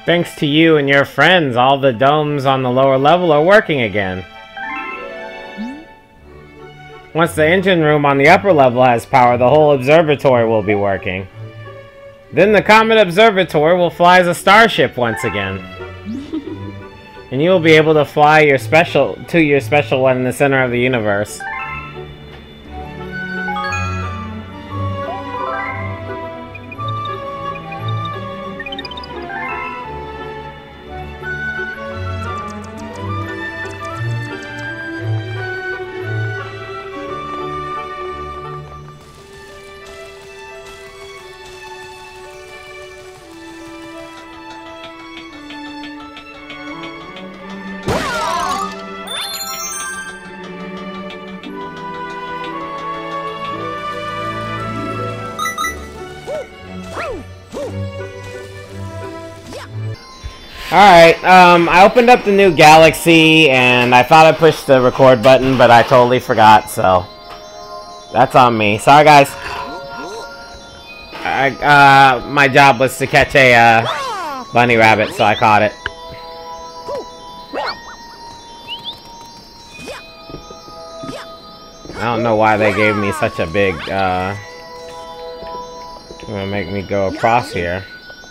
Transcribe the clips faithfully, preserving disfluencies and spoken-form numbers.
Thanks to you and your friends, all the domes on the lower level are working again. Once the engine room on the upper level has power, the whole observatory will be working. Then the Comet Observatory will fly as a starship once again. And you will be able to fly your special to your special one in the center of the universe. Alright, um, I opened up the new Galaxy, and I thought I pushed the record button, but I totally forgot, so... That's on me. Sorry, guys. I, uh, my job was to catch a, uh, bunny rabbit, so I caught it. I don't know why they gave me such a big, uh... gonna make me go across here.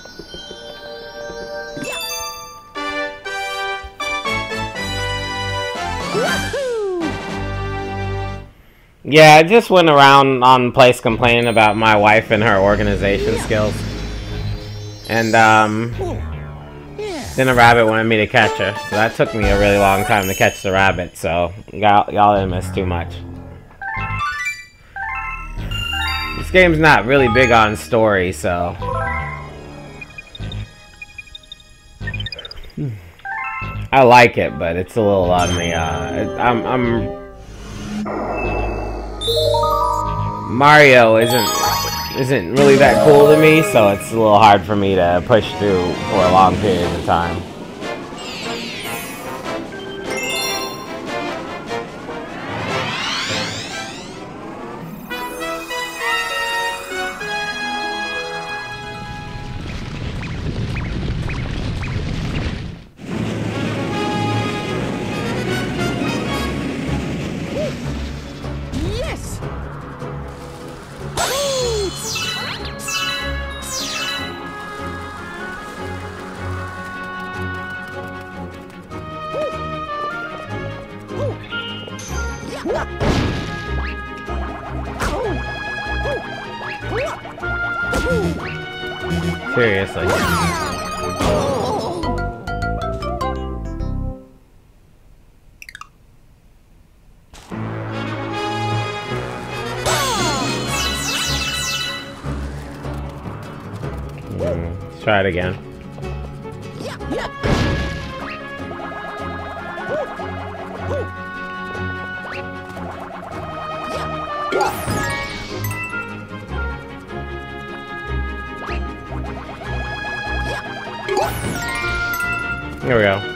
Yeah, I just went around on the place complaining about my wife and her organization skills. And, um... then a rabbit wanted me to catch her. So that took me a really long time to catch the rabbit, so y'all didn't miss too much. This game's not really big on story, so... I like it, but it's a little on the, uh... I'm... I'm Mario isn't isn't really that cool to me, so it's a little hard for me to push through for a long period of time. Seriously. Mm, let's try it again. Here we go.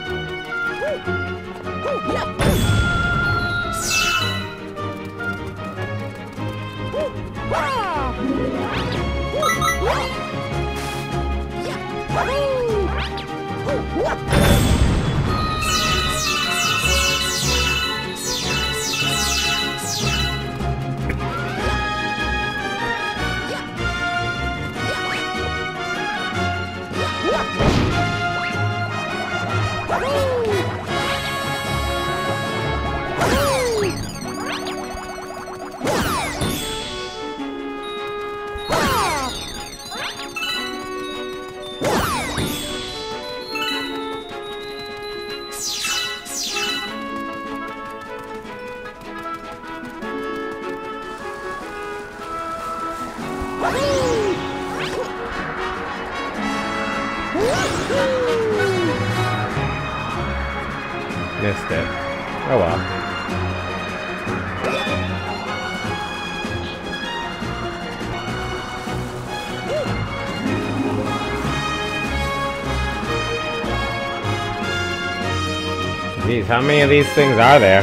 Missed it. Oh well. Jeez, how many of these things are there?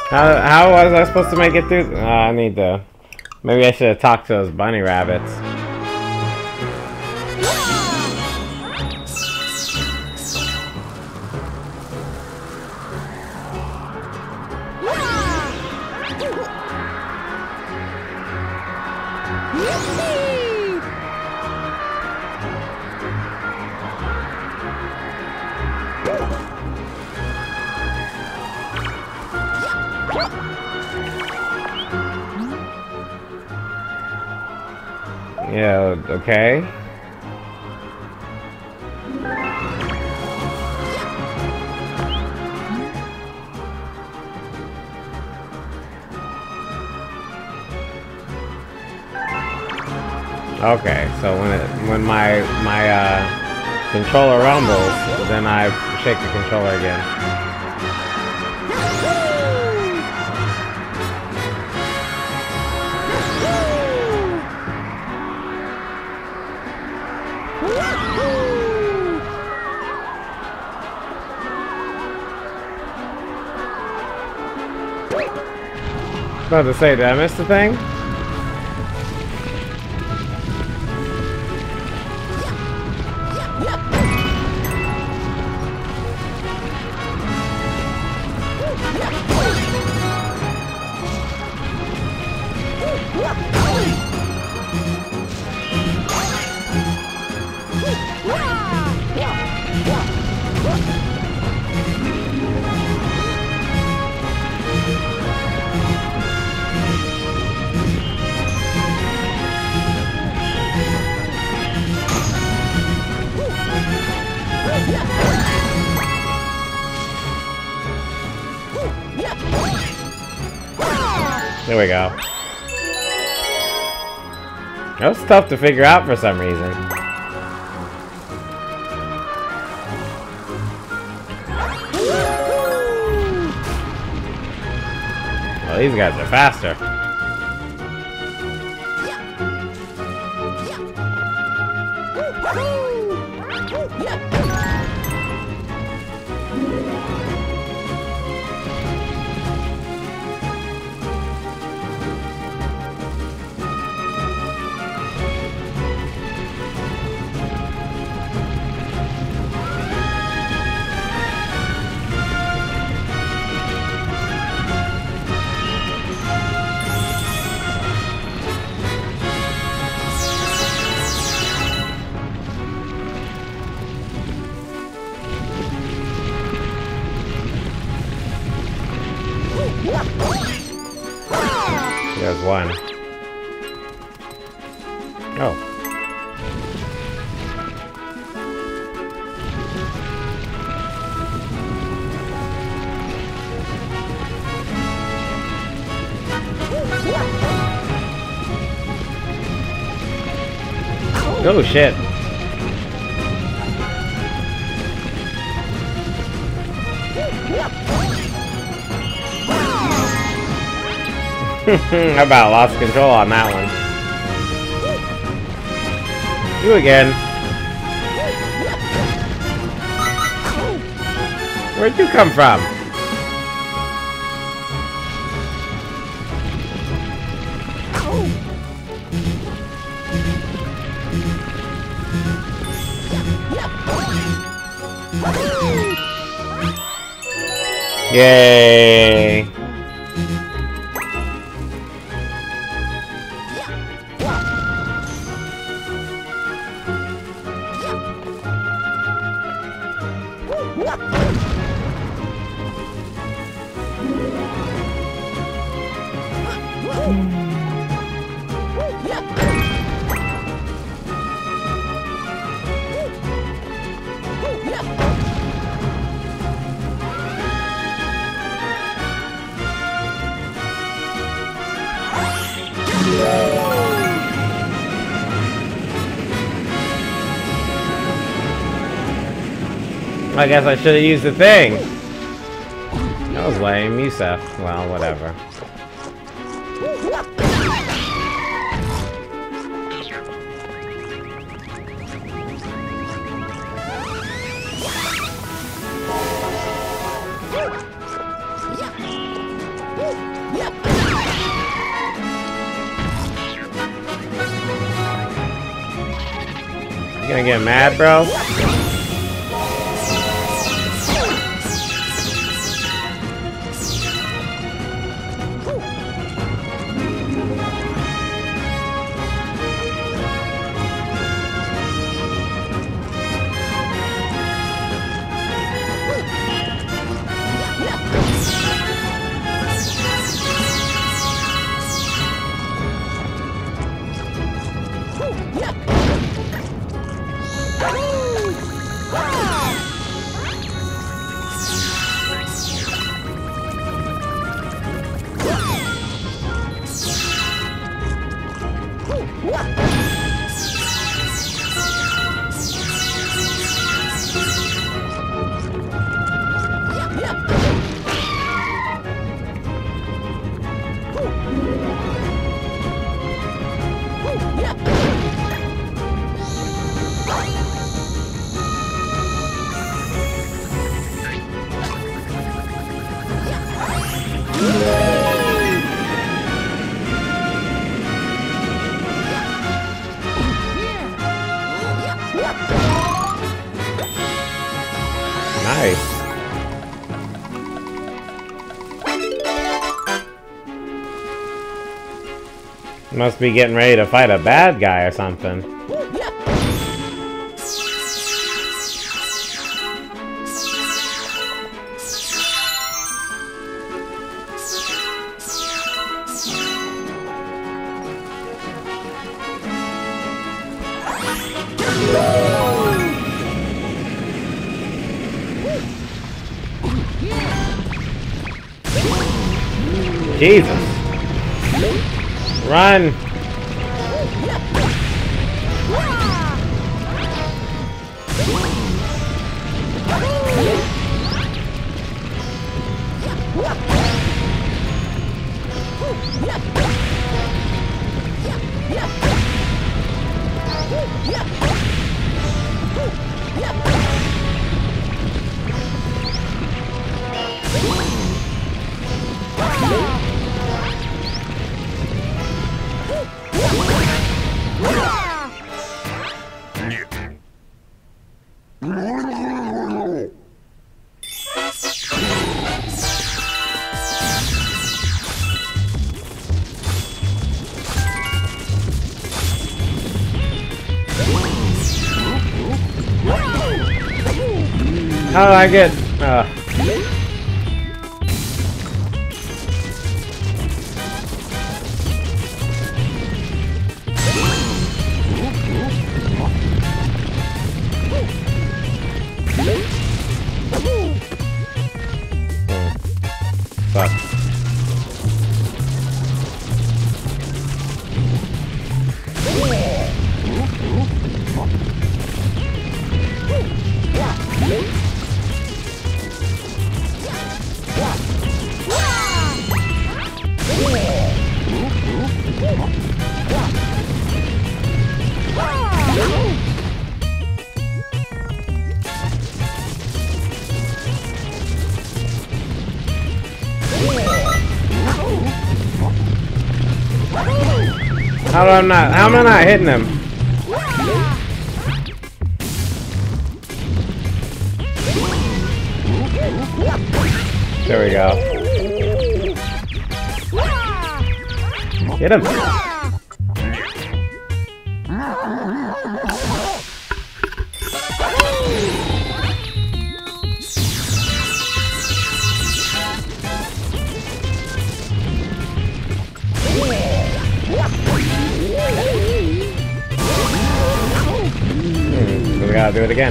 How, how was I supposed to make it through? Uh, I need to... Maybe I should have talked to those bunny rabbits. Yeah, okay. Okay, so when it when my my uh, controller rumbles, then I shake the controller again. About to say, did I miss the thing? There we go. That was tough to figure out for some reason. Well, these guys are faster. There's one. Oh. Oh shit. I about lost control on that one. You again. Where'd you come from? Yay! I guess I should have used the thing. That was lame. Yusef. Well, whatever. Gonna get mad, bro? Nice. Must be getting ready to fight a bad guy or something. Jesus. Run. How did I get? Uh. Fuck. How am I not? How am I not hitting him? There we go. Get him! Hmm, we gotta do it again.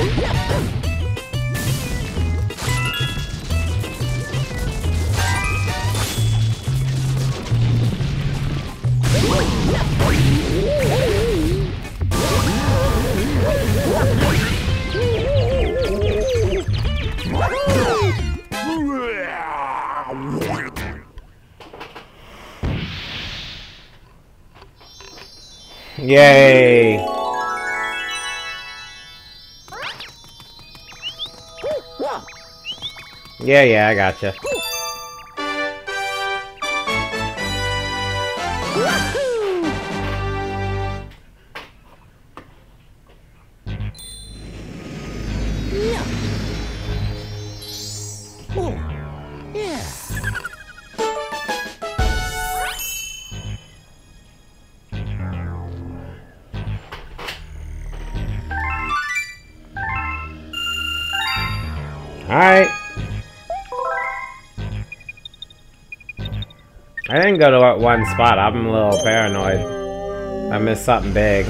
Yay! Yeah, yeah, I gotcha. Alright. I didn't go to one spot. I'm a little paranoid. I missed something big.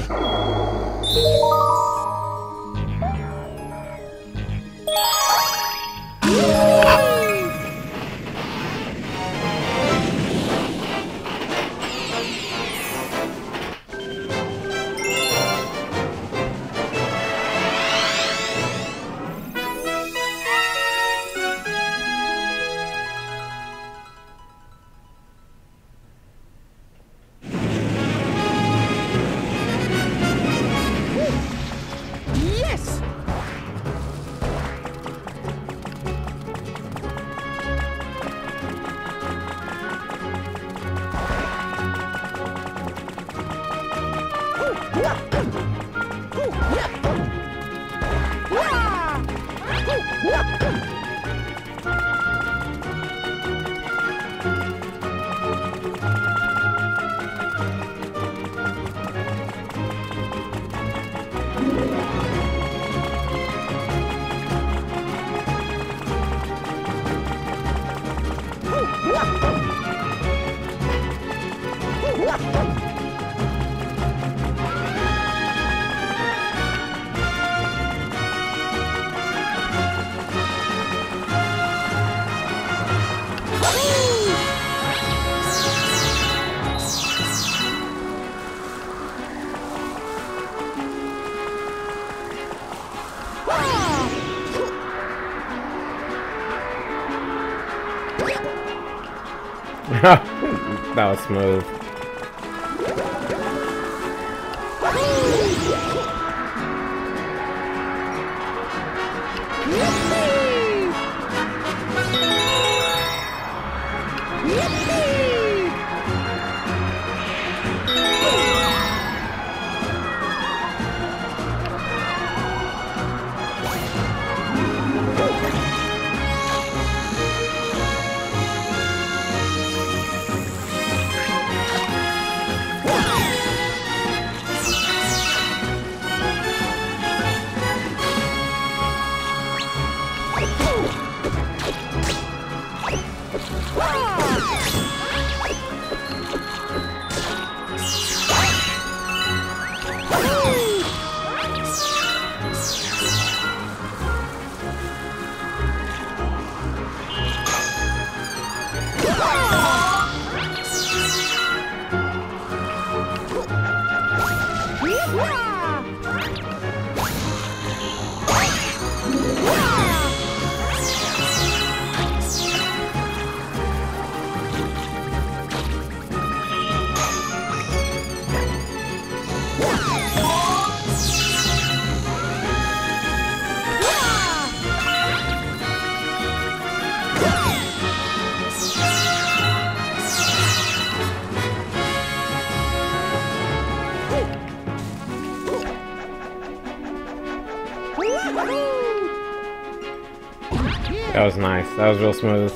That was smooth. That was nice. That was real smooth.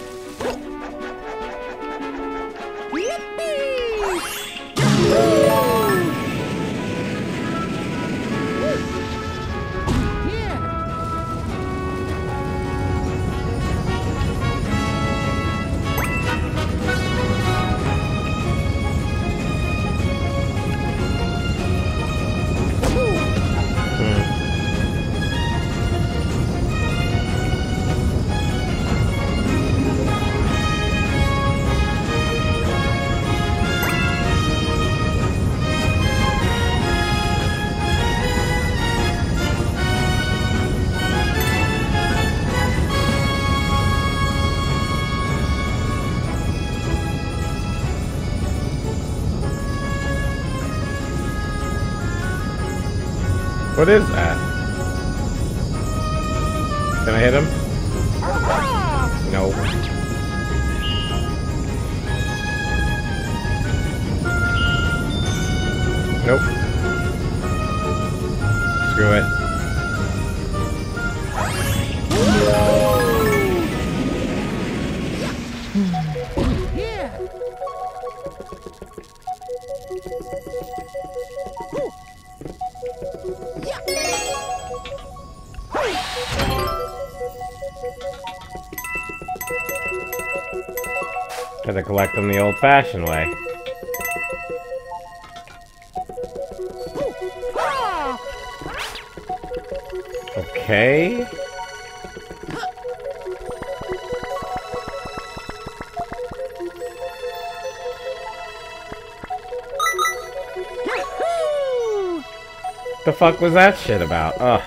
What is that? Can I hit him? No. Nope. Screw it. Gotta collect them the old-fashioned way. Okay. The fuck was that shit about? Ugh.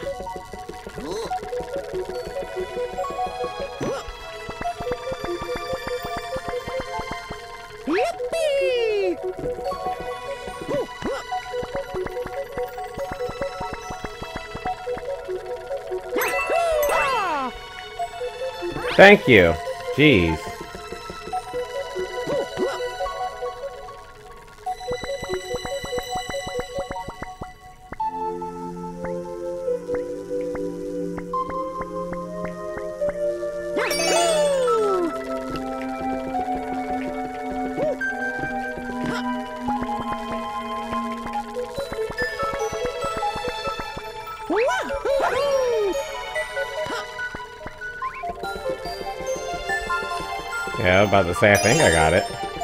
Thank you. Jeez. Yeah, I was about to say, I think I got it.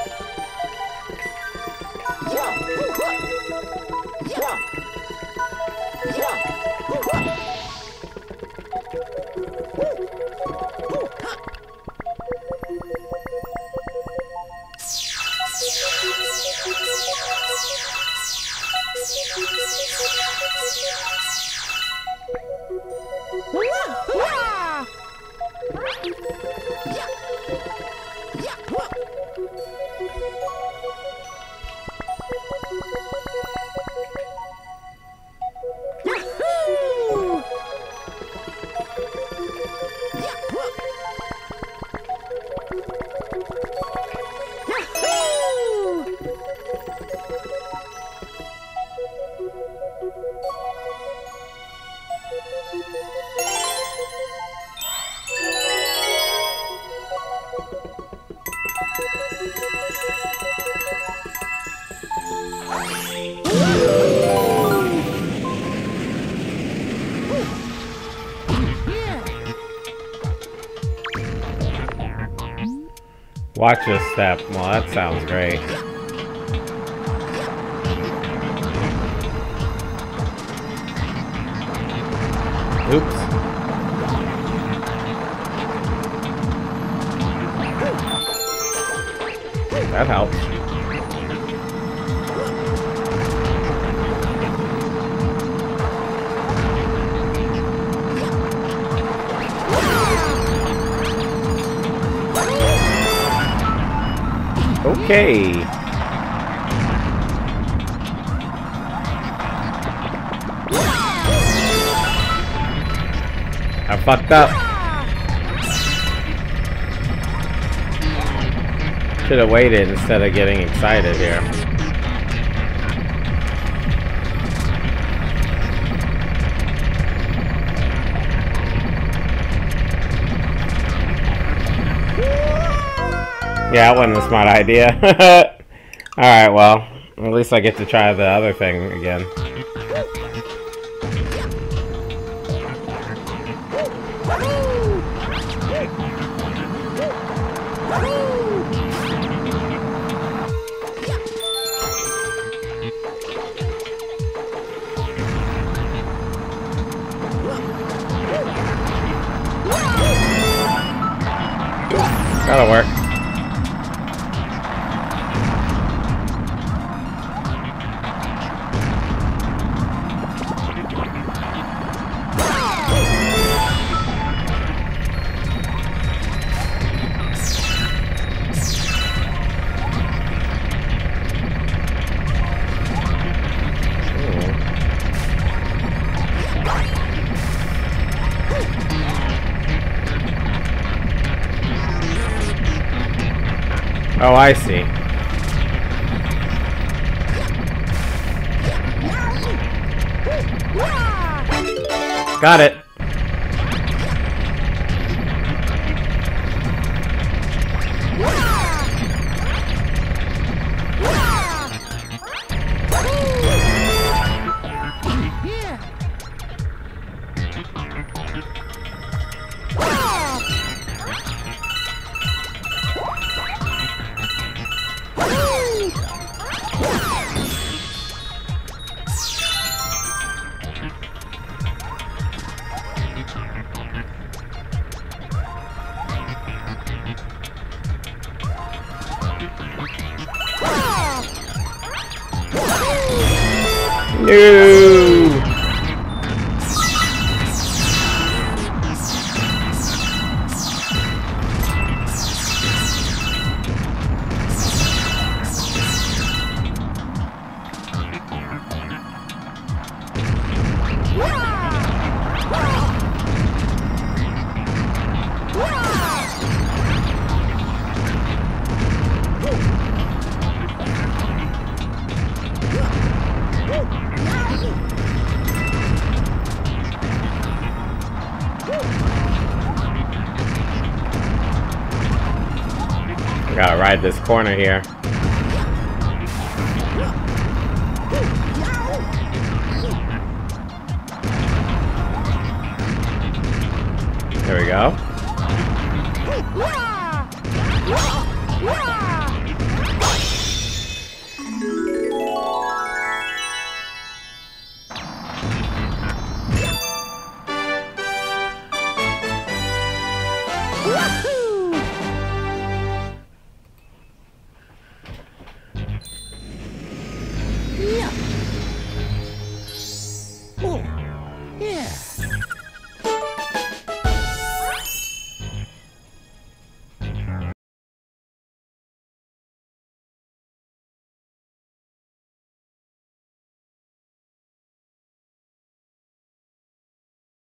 Watch your step. Well, that sounds great. Oops. That helps. Okay. I fucked up. Should have waited instead of getting excited here. Yeah, that wasn't a smart idea. Alright, well, at least I get to try the other thing again. That'll work. Oh, I see. Got it. No! Gotta ride this corner here. There we go.